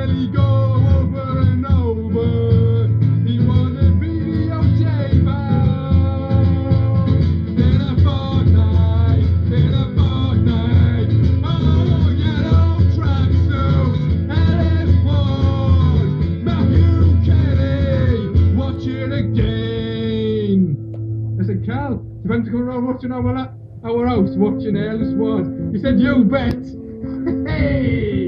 nearly go over and over. He wanted videotape. In a fortnight, oh, yellow tracksuit, Ellis Ward, Matthew Kelly, watch it again. I said, Carl, do you fancy coming around watching our house, watching Ellis Ward? He said, you bet. Hey!